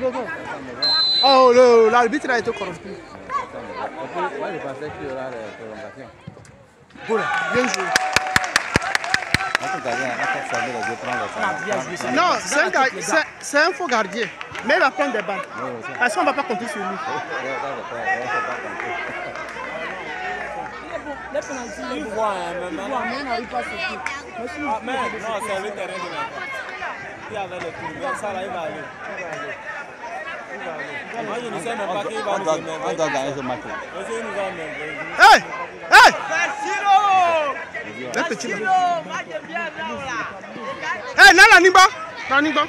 Oh, l'arbitre a été corrompu. Moi, je pensais qu'il y aura des prolongations. Voilà, bien joué. Non, c'est un faux gardien. Mais il va prendre des balles. Parce qu'on ne va pas compter sur lui. Les pénaltys, il voit, mais il n'arrive pas à sortir. Mais non, c'est le terrain de la part. Il y avait le tour, ça là, il va aller. Moi, je ne sais même pas qu'il va nous emmener. On doit gagner ce match. Hey! Hey! Le petit là. Hey, Nala Niba! Niba!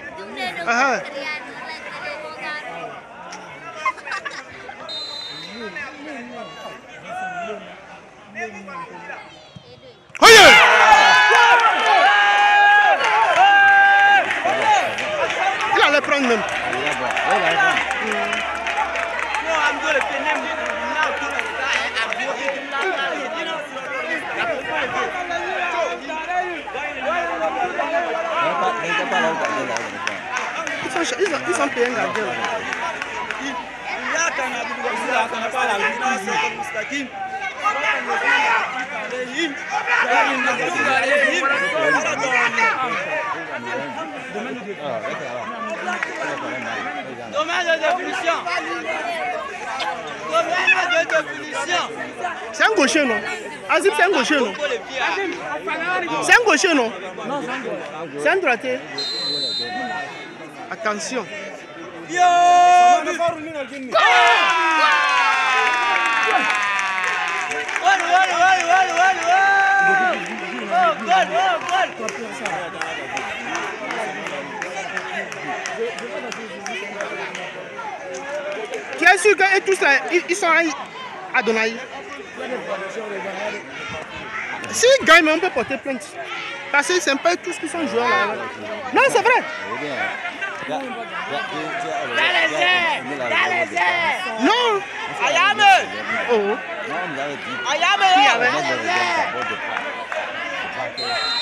Il allait prendre même. Ils sont payés un gardien. Dommage de définition. C'est un gaucher, non? Azim, c'est un gaucher, non? C'est un gaucher, non? C'est un droitier. Attention. Tu es sûr que tous là, ils sont à Donaï? S'ils gagnent, on peut porter plainte. Parce que c'est pas tous qui sont joueurs là. Non, c'est vrai. Dans les airs! Non! Ayame! Oh! Ayame!